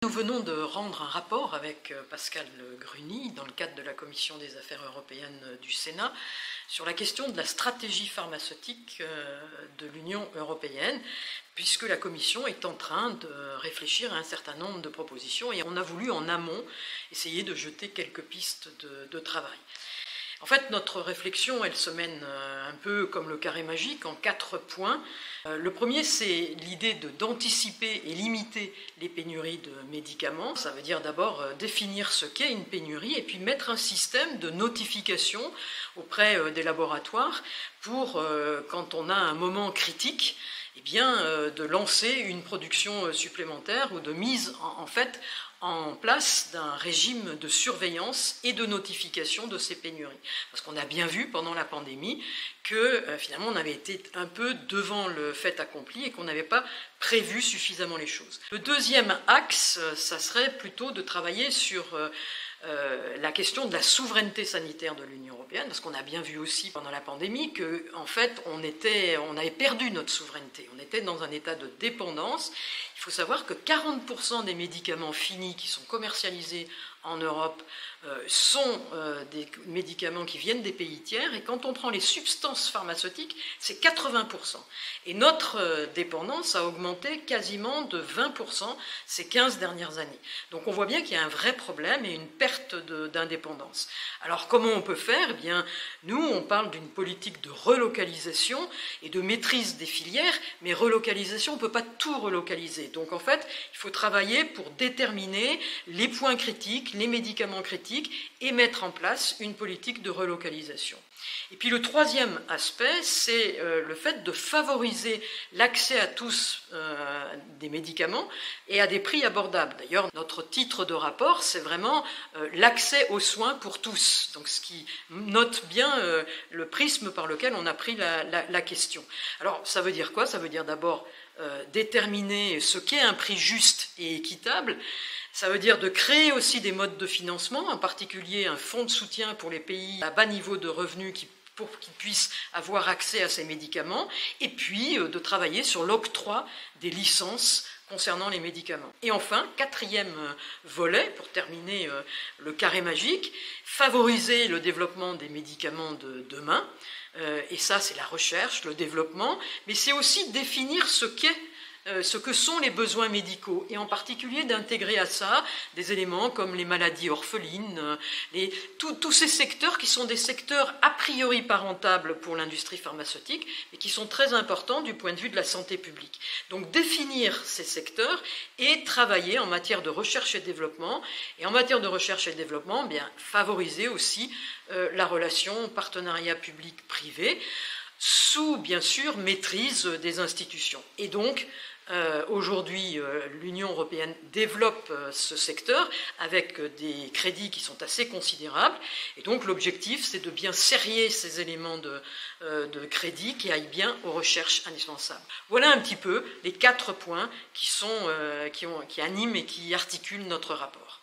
Nous venons de rendre un rapport avec Pascal Gruny dans le cadre de la Commission des Affaires européennes du Sénat sur la question de la stratégie pharmaceutique de l'Union européenne, puisque la Commission est en train de réfléchir à un certain nombre de propositions et on a voulu en amont essayer de jeter quelques pistes de travail. En fait, notre réflexion, elle se mène un peu comme le carré magique, en 4 points. Le premier, c'est l'idée d'anticiper et limiter les pénuries de médicaments. Ça veut dire d'abord définir ce qu'est une pénurie et puis mettre un système de notification auprès des laboratoires pour, quand on a un moment critique, eh bien, de lancer une production supplémentaire ou de mise en place d'un régime de surveillance et de notification de ces pénuries. Parce qu'on a bien vu pendant la pandémie que finalement on avait été un peu devant le fait accompli et qu'on n'avait pas prévu suffisamment les choses. Le deuxième axe, ça serait plutôt de travailler sur la question de la souveraineté sanitaire de l'Union européenne, parce qu'on a bien vu aussi pendant la pandémie qu'en fait on avait perdu notre souveraineté, on était dans un état de dépendance. Il faut savoir que 40% des médicaments finis qui sont commercialisés en Europe sont des médicaments qui viennent des pays tiers, et quand on prend les substances pharmaceutiques, c'est 80%. Et notre dépendance a augmenté quasiment de 20% ces 15 dernières années. Donc on voit bien qu'il y a un vrai problème et une perte d'indépendance. Alors comment on peut faire? Eh bien, nous, on parle d'une politique de relocalisation et de maîtrise des filières, mais relocalisation, on ne peut pas tout relocaliser. Donc en fait, il faut travailler pour déterminer les points critiques, les médicaments critiques, et mettre en place une politique de relocalisation. Et puis le troisième aspect, c'est le fait de favoriser l'accès à tous des médicaments et à des prix abordables. D'ailleurs, notre titre de rapport, c'est vraiment l'accès aux soins pour tous, donc ce qui note bien le prisme par lequel on a pris la question. Alors, ça veut dire quoi? Ça veut dire d'abord déterminer ce qu'est un prix juste et équitable. Ça veut dire de créer aussi des modes de financement, en particulier un fonds de soutien pour les pays à bas niveau de revenus pour qu'ils puissent avoir accès à ces médicaments, et puis de travailler sur l'octroi des licences concernant les médicaments. Et enfin, quatrième volet, pour terminer le carré magique, favoriser le développement des médicaments de demain. Et ça, c'est la recherche, le développement, mais c'est aussi définir ce que sont les besoins médicaux, et en particulier d'intégrer à ça des éléments comme les maladies orphelines, tous ces secteurs qui sont des secteurs a priori pas rentables pour l'industrie pharmaceutique, mais qui sont très importants du point de vue de la santé publique. Donc définir ces secteurs et travailler en matière de recherche et développement, et en matière de recherche et développement, bien, favoriser aussi la relation partenariat public-privé, sous, bien sûr, maîtrise des institutions. Et donc, aujourd'hui, l'Union européenne développe ce secteur avec des crédits qui sont assez considérables. Et donc, l'objectif, c'est de bien serrer ces éléments de crédit qui aillent bien aux recherches indispensables. Voilà un petit peu les 4 points qui animent et qui articulent notre rapport.